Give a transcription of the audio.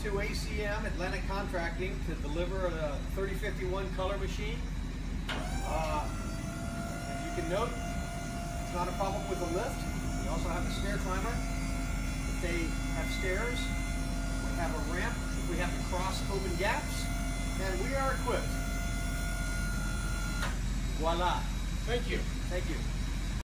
to ACM, Atlantic Contracting, to deliver a 3051 color machine. As you can note, it's not a problem with the lift. We also have a stair climber. If they have stairs, we have a ramp if we have to cross open gaps, and we are equipped. Voila. Thank you. Thank you.